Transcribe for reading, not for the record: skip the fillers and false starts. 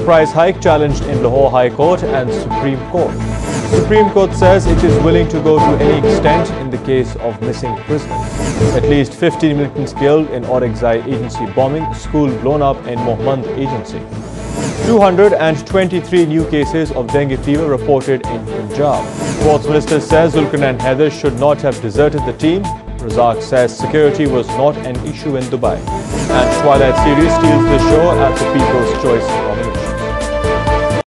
price hike challenged in Lahore High Court and Supreme Court. Supreme Court says it is willing to go to any extent in the case of missing prisoners. At least 15 militants killed in Orakzai agency bombing, school blown up in Mohmand agency. 223 new cases of dengue fever reported in Punjab. Sports Minister says Zulkarnain Haider should not have deserted the team. Razak says security was not an issue in Dubai. And Twilight series steals the show at the People's Choice nomination.